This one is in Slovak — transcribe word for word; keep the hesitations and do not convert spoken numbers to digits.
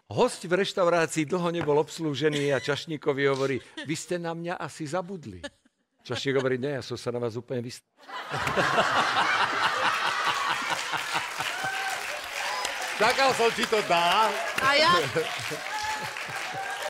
Host v reštaurácii dlho nebol obslúžený a čašníkovi hovorí, vy ste na mňa asi zabudli. Čašník hovorí, ne, ja som sa na vás úplne vyst... Čakal som, či to dá. A ja...